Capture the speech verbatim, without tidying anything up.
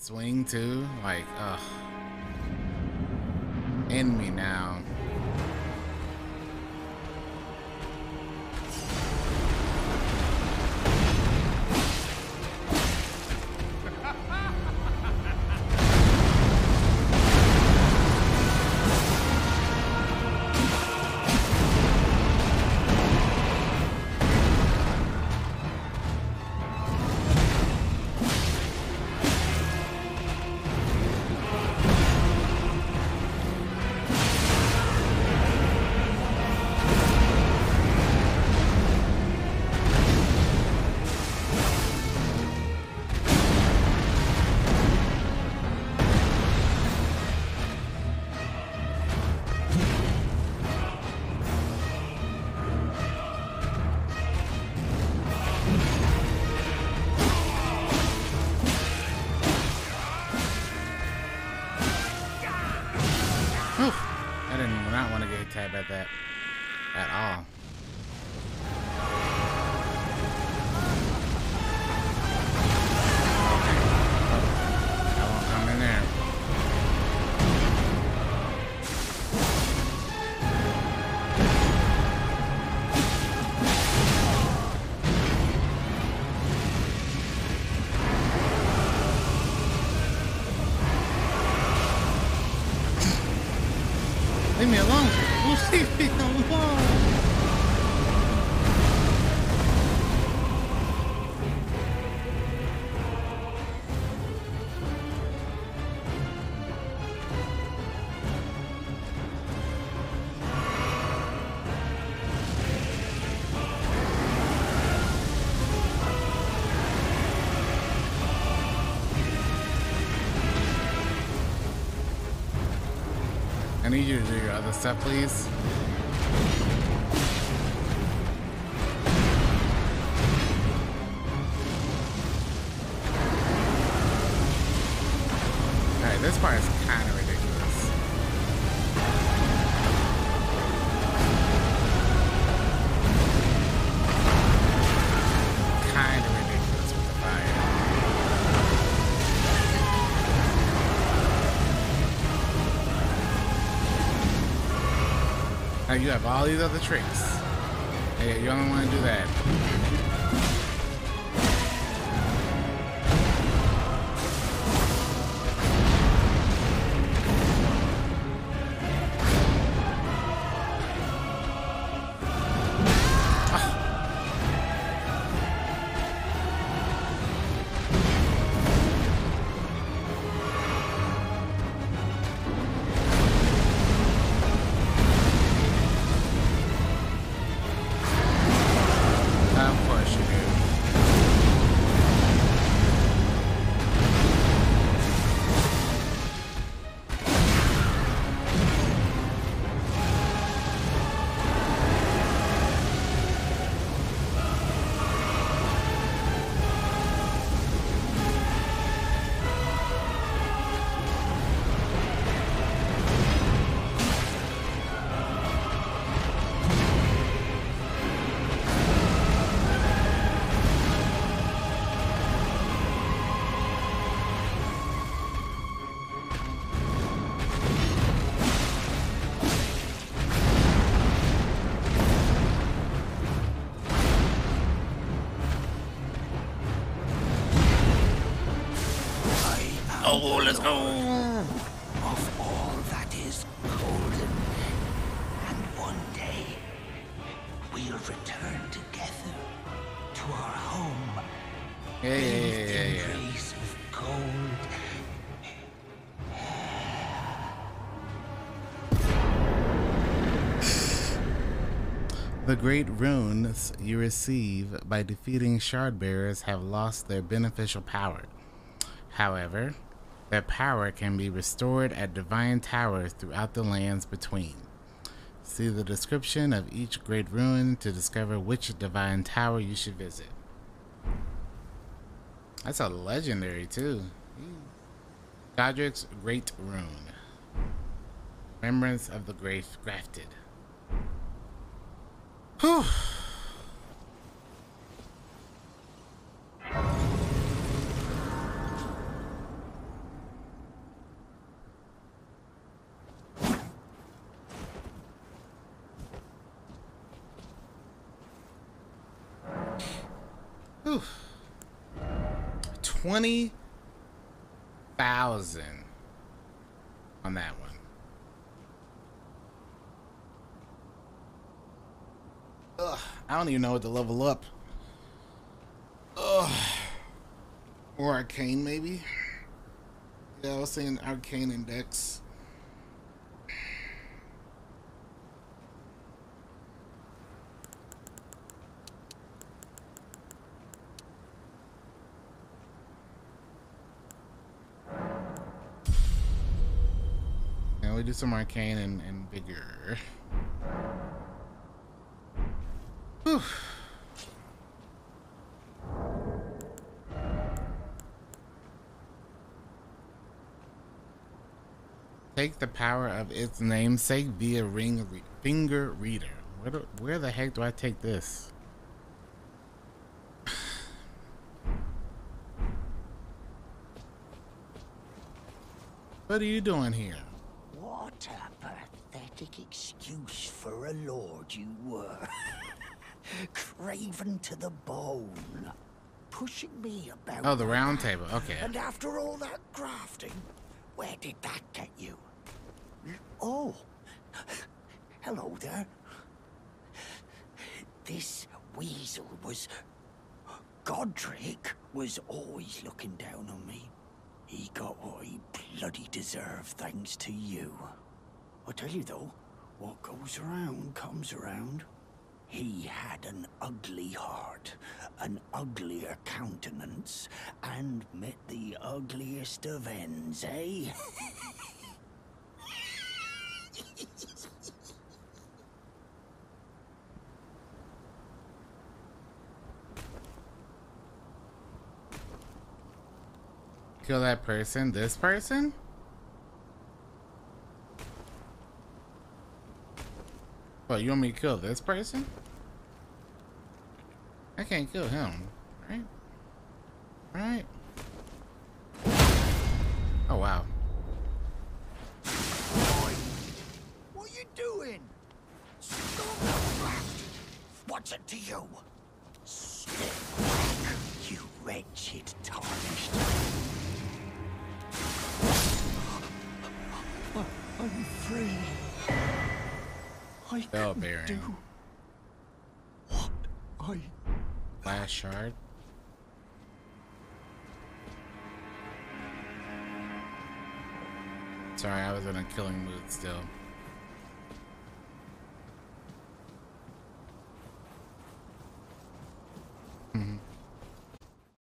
swing too. Like, ugh. End me now. Tab at that at all. I won't come in there. Leave me alone. Leave me alone. I need you to do your other stuff, please. Alright, this part is kind of ridiculous. Kind of ridiculous with the fire. Now you have all these other tricks. Hey, you only want to do that. Oh, let's go! Of all that is golden, and one day we'll return together to our home. Yeah, yeah, yeah, yeah, in yeah. grace of gold. The great runes you receive by defeating shard bearers have lost their beneficial power. However, their power can be restored at divine towers throughout the lands between. See the description of each great rune to discover which divine tower you should visit. That's a legendary too. Godric's Great Rune. Remembrance of the Graf Grafted. Whew. Whew. twenty thousand on that one. Ugh, I don't even know what to level up. Ugh. Or arcane, maybe? Yeah, I was saying arcane index. And we do some arcane and, and vigor. Whew. Take the power of its namesake via ring re finger reader. Where, do, where the heck do I take this? What are you doing here? What a pathetic excuse for a lord you were. Craven to the bone. Pushing me about. Oh, the round table. Okay. And after all that grafting, where did that get you? Oh, hello there. This weasel was... Godric was always looking down on me. He got what he bloody deserved thanks to you. I tell you though, what goes around comes around. He had an ugly heart, an uglier countenance, and met the ugliest of ends, eh? Kill that person? This person? What, you want me to kill this person? I can't kill him, right? Right? Oh, wow. What are you doing? Stop the blast! What's it to you? Step back, you wretched tarnished. I'm free. I Bell can bearing. do what I... Last shard. Sorry, I was in a killing mood still.